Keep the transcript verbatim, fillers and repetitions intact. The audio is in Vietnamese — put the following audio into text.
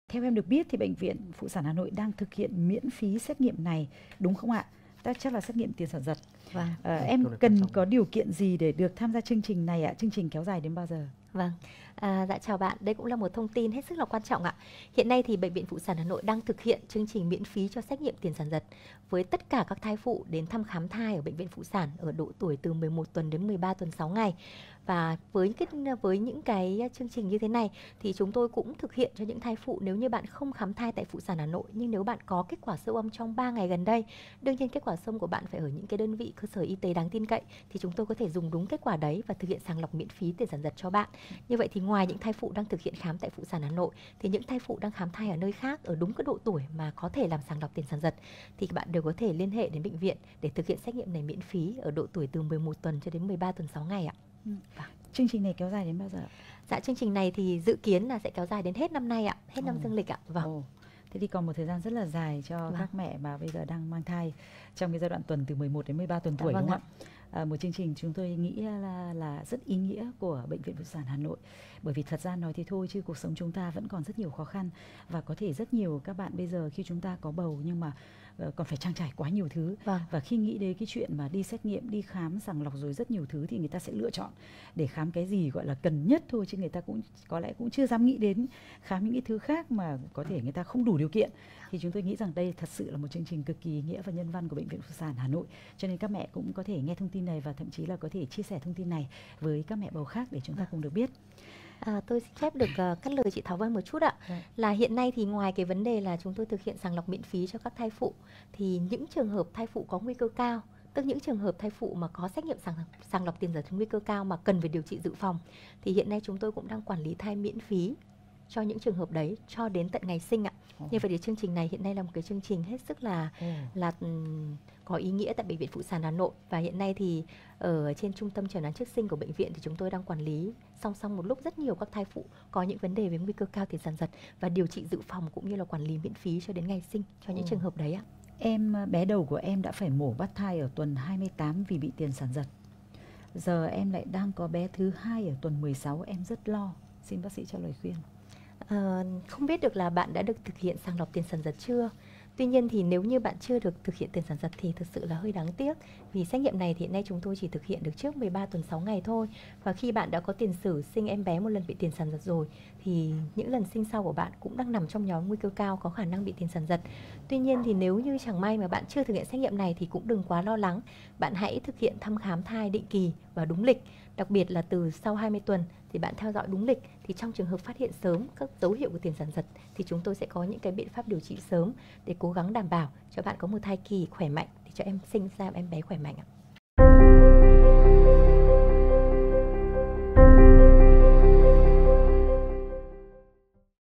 Theo em được biết thì Bệnh viện Phụ sản Hà Nội đang thực hiện miễn phí xét nghiệm này, đúng không ạ? Chắc chắc là xét nghiệm tiền sản giật. Vâng. À, em cần có điều kiện gì để được tham gia chương trình này ạ? Chương trình kéo dài đến bao giờ? Vâng, à, dạ chào bạn, đây cũng là một thông tin hết sức là quan trọng ạ. Hiện nay thì Bệnh viện Phụ sản Hà Nội đang thực hiện chương trình miễn phí cho xét nghiệm tiền sản giật với tất cả các thai phụ đến thăm khám thai ở Bệnh viện Phụ sản ở độ tuổi từ mười một tuần đến mười ba tuần sáu ngày. Và với cái với những cái chương trình như thế này thì chúng tôi cũng thực hiện cho những thai phụ nếu như bạn không khám thai tại Phụ sản Hà Nội, nhưng nếu bạn có kết quả siêu âm trong ba ngày gần đây, đương nhiên kết quả siêu âm của bạn phải ở những cái đơn vị cơ sở y tế đáng tin cậy, thì chúng tôi có thể dùng đúng kết quả đấy và thực hiện sàng lọc miễn phí tiền sản giật cho bạn. Như vậy thì ngoài những thai phụ đang thực hiện khám tại Phụ sản Hà Nội thì những thai phụ đang khám thai ở nơi khác ở đúng cái độ tuổi mà có thể làm sàng lọc tiền sản giật thì bạn đều có thể liên hệ đến bệnh viện để thực hiện xét nghiệm này miễn phí ở độ tuổi từ mười một tuần cho đến mười ba tuần sáu ngày ạ. Ừ. Chương trình này kéo dài đến bao giờ? Dạ, chương trình này thì dự kiến là sẽ kéo dài đến hết năm nay ạ, hết năm Ồ. dương lịch ạ. Vâng. Ồ. Thế thì còn một thời gian rất là dài cho Vâng. các mẹ mà bây giờ đang mang thai trong cái giai đoạn tuần từ mười một đến mười ba tuần Dạ tuổi, vâng đúng không ạ. ạ? À, một chương trình chúng tôi nghĩ là, là rất ý nghĩa của Bệnh viện Phụ sản Hà Nội. Bởi vì thật ra nói thế thôi chứ cuộc sống chúng ta vẫn còn rất nhiều khó khăn. Và có thể rất nhiều các bạn bây giờ khi chúng ta có bầu nhưng mà uh, còn phải trang trải quá nhiều thứ. Vâng. Và khi nghĩ đến cái chuyện mà đi xét nghiệm, đi khám, sàng lọc rồi rất nhiều thứ thì người ta sẽ lựa chọn để khám cái gì gọi là cần nhất thôi. Chứ người ta cũng có lẽ cũng chưa dám nghĩ đến khám những cái thứ khác mà có thể người ta không đủ điều kiện. Thì chúng tôi nghĩ rằng đây thật sự là một chương trình cực kỳ ý nghĩa và nhân văn của Bệnh viện Phụ sản Hà Nội. Cho nên các mẹ cũng có thể nghe thông tin này và thậm chí là có thể chia sẻ thông tin này với các mẹ bầu khác để chúng ta cùng được biết. À, tôi xin phép được uh, cắt lời chị Thảo Vân một chút ạ. Đấy. Là hiện nay thì ngoài cái vấn đề là chúng tôi thực hiện sàng lọc miễn phí cho các thai phụ thì những trường hợp thai phụ có nguy cơ cao, tức những trường hợp thai phụ mà có xét nghiệm sàng, sàng lọc tiền sản nguy cơ cao mà cần phải điều trị dự phòng thì hiện nay chúng tôi cũng đang quản lý thai miễn phí cho những trường hợp đấy cho đến tận ngày sinh ạ. Oh. Như vậy thì chương trình này hiện nay là một cái chương trình hết sức là Oh. là um, có ý nghĩa tại Bệnh viện Phụ sản Hà Nội. Và hiện nay thì ở trên trung tâm chẩn đoán trước sinh của bệnh viện thì chúng tôi đang quản lý song song một lúc rất nhiều các thai phụ có những vấn đề về nguy cơ cao tiền sản giật và điều trị dự phòng cũng như là quản lý miễn phí cho đến ngày sinh cho những Oh. trường hợp đấy ạ. Em, bé đầu của em đã phải mổ bắt thai ở tuần hai mươi tám vì bị tiền sản giật. Giờ em lại đang có bé thứ hai ở tuần mười sáu, em rất lo. Xin bác sĩ cho lời khuyên. À, không biết được là bạn đã được thực hiện sàng lọc tiền sản giật chưa? Tuy nhiên thì nếu như bạn chưa được thực hiện tiền sản giật thì thực sự là hơi đáng tiếc. Vì xét nghiệm này thì hiện nay chúng tôi chỉ thực hiện được trước mười ba tuần sáu ngày thôi. Và khi bạn đã có tiền sử sinh em bé một lần bị tiền sản giật rồi thì những lần sinh sau của bạn cũng đang nằm trong nhóm nguy cơ cao có khả năng bị tiền sản giật. Tuy nhiên thì nếu như chẳng may mà bạn chưa thực hiện xét nghiệm này thì cũng đừng quá lo lắng. Bạn hãy thực hiện thăm khám thai định kỳ và đúng lịch. Đặc biệt là từ sau hai mươi tuần thì bạn theo dõi đúng lịch thì trong trường hợp phát hiện sớm các dấu hiệu của tiền sản giật thì chúng tôi sẽ có những cái biện pháp điều trị sớm để cố gắng đảm bảo cho bạn có một thai kỳ khỏe mạnh để cho em sinh ra em bé khỏe mạnh ạ.